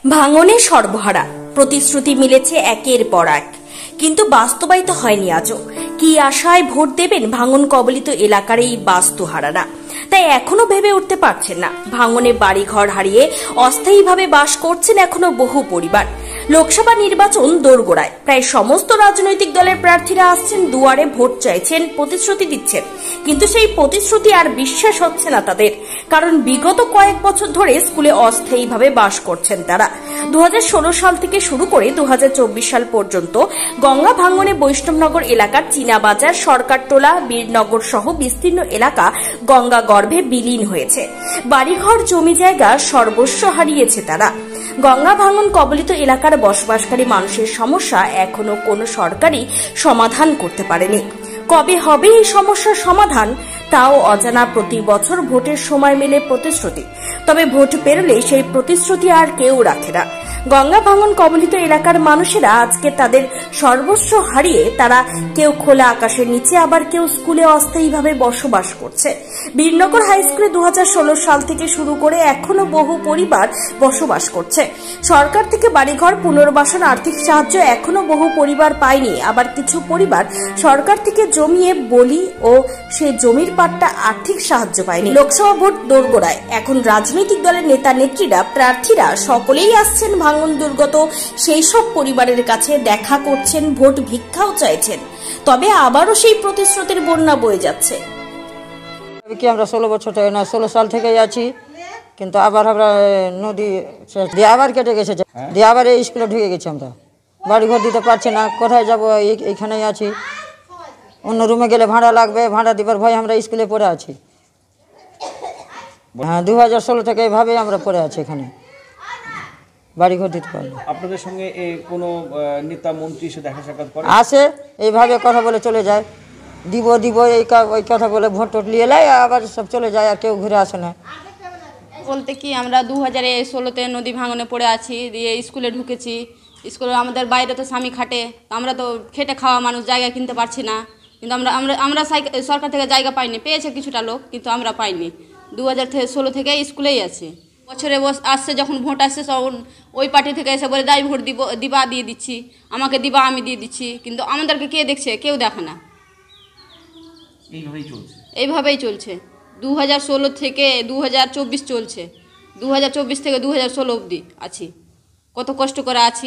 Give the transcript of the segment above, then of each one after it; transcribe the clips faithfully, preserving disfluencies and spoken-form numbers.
ভাঙনে সর্বহারা, প্রতিশ্রুতি মিলেছে একের পর এক, কিন্তু বাস্তবায়িত হয়নি আজও। কি আশায় ভোট দেবেন ভাঙন কবলিত এলাকার এই বাস্তুহারারা? তাই এখনো ভেবে উঠতে পারছেন না। ভাঙনে বাড়িঘর হারিয়ে অস্থায়ীভাবে বাস করছেন এখনো বহু পরিবার। লোকসভা নির্বাচন দোরগোড়ায়, প্রায় সমস্ত রাজনৈতিক দলের প্রার্থীরা আসছেন দুয়ারে, ভোট চাইছেন, প্রতিশ্রুতি দিচ্ছেন, কিন্তু সেই প্রতিশ্রুতি আর বিশ্বাস হচ্ছে না তাদের। কারণ বিগত কয়েক বছর ধরে স্কুলে অস্থায়ীভাবে বাস করছেন তারা। দু হাজার ষোলো সাল থেকে শুরু করে দু হাজার চব্বিশ সাল পর্যন্ত গঙ্গা ভাঙনে বৈষ্ণবনগর এলাকার চীনাবাজার, সরকারটোলা, বীরনগর সহ বিস্তীর্ণ এলাকা গঙ্গা গর্ভে বিলীন হয়েছে। বাড়িঘর, জমি জায়গা সর্বস্ব হারিয়েছে তারা। গঙ্গা ভাঙন কবলিত এলাকার বসবাসকারী মানুষের সমস্যা এখনো কোনো সরকারই সমাধান করতে পারেনি। কবে হবে এই সমস্যার সমাধান তাও অজানা। প্রতি বছর ভোটের সময় মেলে প্রতিশ্রুতি, তবে ভোট পেরোলে সেই প্রতিশ্রুতি আর কেউ রাখে না। গঙ্গা ভাঙন কবলিত এলাকার মানুষেরা আজকে তাদের সর্বস্ব হারিয়ে তারা কেউ খোলা আকাশের নিচে, আবার কেউ স্কুলে অস্থায়ীভাবে বসবাস করছে। বীরনগর হাই স্কুলে দু হাজার ষোলো সাল থেকে শুরু করে এখনো বহু পরিবার বসবাস করছে। সরকার থেকে বাড়িঘর পুনর্বাসন আর্থিক সাহায্য এখনো বহু পরিবার পায়নি। আবার কিছু পরিবার সরকার থেকে জমিয়ে বলি ও সে জমির পাট্টা আর্থিক সাহায্য পায়নি। লোকসভা ভোট দোরগোড়ায়, এখন রাজনৈতিক দলের নেতা নেত্রীরা, প্রার্থীরা সকলেই আসছেন ভাঙন দুর্গত সেই সব পরিবারের কাছে, দেখা করছেন, ভোট ভিক্ষাও চাইছেন। তবে আবারও সেই প্রতিশ্রুতির বন্যা বয়ে যাচ্ছে। কি আমরা ষোলো বছর থেকে না ষোলো সাল থেকেই আছি, কিন্তু আবার আমরা নদী দিয়ে আবার কেটে গেছে, দিয়ে আবার এই স্কুলে ঢুকে গেছি। আমরা বাড়িঘর দিতে পারছি না, কোথায় যাবো? এইখানেই আছি। অন্য রুমে গেলে ভাড়া লাগবে, ভাড়া দিবার ভয় আমরা স্কুলে পড়ে আছি। হ্যাঁ, দু হাজার ষোলো থেকে এইভাবে আমরা পড়ে আছি এখানে, বাড়িঘর দিতে পারি। আপনাদের সঙ্গে কোনো নেতা মন্ত্রী এসে দেখা সাক্ষাৎ করে? আসে, এইভাবে কথা বলে চলে যায়, দিব দিব এই ওই কথা বলে ভোট টোট নিয়ে নেয়, আবার সব চলে যায়, আর কেউ ঘুরে আসে না। বলতে কি, আমরা দু হাজার ষোলোতে নদী ভাঙনে পড়ে আছি, দিয়ে স্কুলে ঢুকেছি। স্কুলে আমাদের বাইরে তো স্বামী খাটে, আমরা তো খেটে খাওয়া মানুষ, জায়গা কিনতে পারছি না। কিন্তু আমরা আমরা আমরা সরকার থেকে জায়গা পাইনি, পেয়েছে কিছুটা লোক, কিন্তু আমরা পাইনি। দু হাজার ষোলো থেকে স্কুলেই আছি। বছরে আসছে যখন ভোট আসছে, তখন ওই পার্টি থেকে এসে বলে দাই ভোট দিব, দিবা দিয়ে দিচ্ছি, আমাকে দিবা আমি দিয়ে দিচ্ছি, কিন্তু আমাদেরকে কে দেখছে? কেউ দেখে না। এইভাবেই চলছে এইভাবেই চলছে দু হাজার ষোলো থেকে দু হাজার চব্বিশ চলছে। দু হাজার চব্বিশ থেকে দু হাজার ষোলো অবধি আছি, কত কষ্ট করে আছি।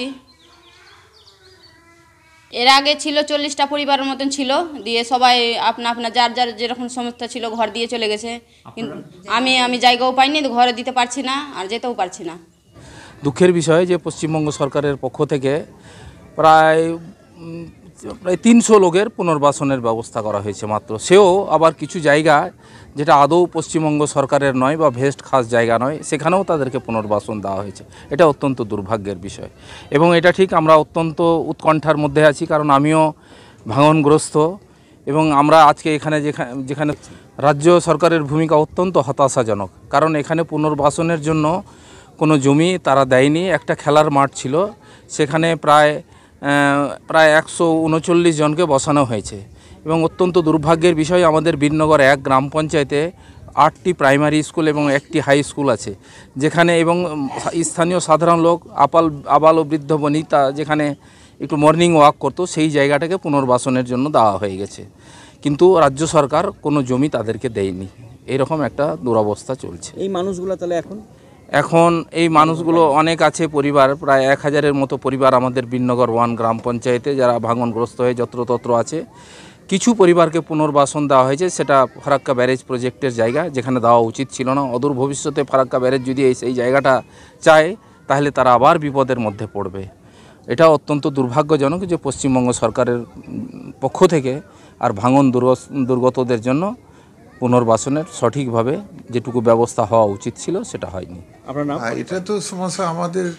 এর আগে ছিল চল্লিশটা পরিবারের মতন ছিল, দিয়ে সবাই আপনা আপনা যার যার যেরকম সমস্যা ছিল ঘর দিয়ে চলে গেছে। কিন্তু আমি আমি জায়গাও পাইনি, ঘরে দিতে পারছি না, আর যেতেও পারছি না। দুঃখের বিষয় যে পশ্চিমবঙ্গ সরকারের পক্ষ থেকে প্রায় প্রায় তিনশো লোকের পুনর্বাসনের ব্যবস্থা করা হয়েছে মাত্র। সেও আবার কিছু জায়গা যেটা আদৌ পশ্চিমবঙ্গ সরকারের নয় বা ভেস্ট খাস জায়গা নয়, সেখানেও তাদেরকে পুনর্বাসন দেওয়া হয়েছে। এটা অত্যন্ত দুর্ভাগ্যের বিষয়, এবং এটা ঠিক আমরা অত্যন্ত উৎকণ্ঠার মধ্যে আছি, কারণ আমিও ভাঙনগ্রস্ত। এবং আমরা আজকে এখানে যেখানে যেখানে রাজ্য সরকারের ভূমিকা অত্যন্ত হতাশাজনক, কারণ এখানে পুনর্বাসনের জন্য কোনো জমি তারা দেয়নি। একটা খেলার মাঠ ছিল, সেখানে প্রায় প্রায় একশো উনচল্লিশ জনকে বসানো হয়েছে। এবং অত্যন্ত দুর্ভাগ্যের বিষয়, আমাদের বীরনগর এক গ্রাম পঞ্চায়েতে আটটি প্রাইমারি স্কুল এবং একটি হাই স্কুল আছে, যেখানে এবং স্থানীয় সাধারণ লোক, আপাল আবাল ও বৃদ্ধ বনিতা যেখানে একটু মর্নিং ওয়াক করতো, সেই জায়গাটাকে পুনর্বাসনের জন্য দেওয়া হয়ে গেছে, কিন্তু রাজ্য সরকার কোনো জমি তাদেরকে দেয়নি। এরকম একটা দুরবস্থা চলছে। এই মানুষগুলো তাহলে এখন এখন এই মানুষগুলো অনেক আছে, পরিবার প্রায় এক হাজারের মতো পরিবার আমাদের বীরনগর ওয়ান গ্রাম পঞ্চায়েতে যারা ভাঙনগ্রস্ত হয়ে যত্রতত্র আছে। কিছু পরিবারকে পুনর্বাসন দেওয়া হয়েছে, সেটা ফারাক্কা ব্যারেজ প্রজেক্টের জায়গা, যেখানে দেওয়া উচিত ছিল না। অদূর ভবিষ্যতে ফারাক্কা ব্যারেজ যদি এই সেই জায়গাটা চায়, তাহলে তারা আবার বিপদের মধ্যে পড়বে। এটা অত্যন্ত দুর্ভাগ্যজনক যে পশ্চিমবঙ্গ সরকারের পক্ষ থেকে আর ভাঙন দুর্গতদের জন্য পুনর্বাসনের সঠিকভাবে যেটুকু ব্যবস্থা হওয়া উচিত ছিল সেটা হয়নি। আপনার নাম? এটা তো সমস্যা আমাদের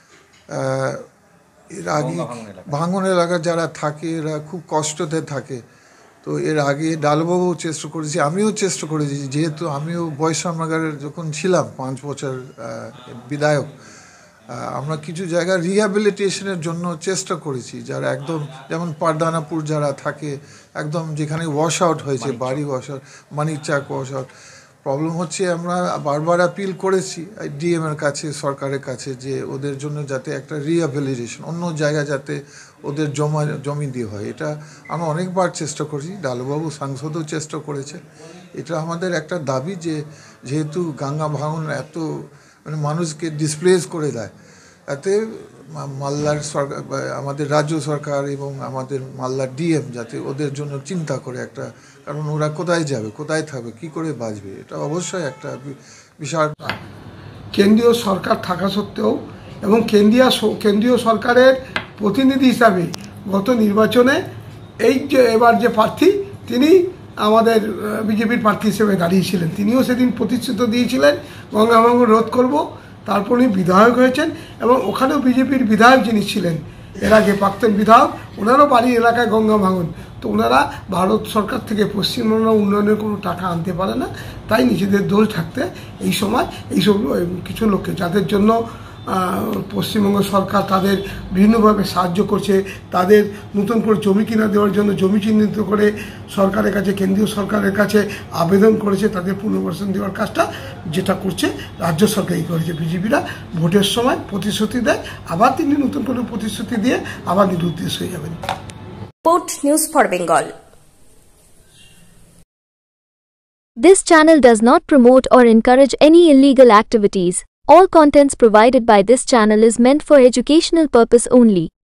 এর আগে ভাঙন এলাকার যারা থাকে এরা খুব কষ্টতে থাকে। তো এর আগে ডালবাবু চেষ্টা করেছি, আমিও চেষ্টা করেছি, যেহেতু আমিও বৈষ্ণবনগরের যখন ছিলাম পাঁচ বছর বিধায়ক, আমরা কিছু জায়গা রিহ্যাবিলিটেশনের জন্য চেষ্টা করেছি, যারা একদম যেমন পারদানাপুর যারা থাকে একদম যেখানে ওয়াশ আউট হয়েছে, বাড়ি wash out, Manikchak wash out, problem হচ্ছে আমরা বারবার অ্যাপিল করেছি ডিএম এর কাছে, সরকারের কাছে, যে ওদের জন্য যাতে একটা রিহ্যাবিলিটেশন অন্য জায়গায় যাতে ওদের জমা জমি দিয়ে হয়। এটা আমরা অনেকবার চেষ্টা করেছি, ডালুবাবু সাংসদও চেষ্টা করেছে। এটা আমাদের একটা দাবি যে যেহেতু গঙ্গা ভাঙন এত মানে মানুষকে ডিসপ্লেস করে দেয়, এতে মালদার সরকার, আমাদের রাজ্য সরকার এবং আমাদের মালদার ডিএম যাতে ওদের জন্য চিন্তা করে একটা, কারণ ওরা কোথায় যাবে, কোথায় থাকবে, কি করে বাঁচবে, এটা অবশ্যই একটা বিশাল। কেন্দ্রীয় সরকার থাকা সত্ত্বেও এবং কেন্দ্রীয় কেন্দ্রীয় সরকারের প্রতিনিধি হিসাবে গত নির্বাচনে এই যে এবার যে প্রার্থী তিনি আমাদের বিজেপির প্রার্থী হিসেবে দাঁড়িয়েছিলেন, তিনিও সেদিন প্রতিশ্রুতি দিয়েছিলেন গঙ্গা ভাঙন রোধ করব। তারপর উনি বিধায়ক হয়েছেন এবং ওখানেও বিজেপির বিধায়ক যিনি ছিলেন এর আগে প্রাক্তন বিধায়ক, ওনারও বাড়ির এলাকায় গঙ্গা ভাঙন। তো ওনারা ভারত সরকার থেকে পশ্চিমবঙ্গ উন্নয়নের কোনো টাকা আনতে পারে না, তাই নিজেদের দোষ থাকতে এই সময় এইসব কিছু লোককে যাদের জন্য পশ্চিমবঙ্গ সরকার তাদের বিভিন্নভাবে সাহায্য করছে, তাদের নতুন করে জমি কিনা দেওয়ার জন্য জমি চিহ্নিত করে সরকারের কাছে, কেন্দ্রীয় সরকারের কাছে আবেদন করেছে তাদের পুনর্বাসন দেওয়ার কাজটা যেটা করছে রাজ্য সরকারই করেছে। বিজেপিরা ভোটের সময় প্রতিশ্রুতি দেয়, আবার তিনি নতুন করে প্রতিশ্রুতি দিয়ে আবার নিরুদ্দেশ হয়ে যাবেন। Report news for Bengal. This channel does not promote or encourage any illegal activities. All contents provided by this channel is meant for educational purpose only.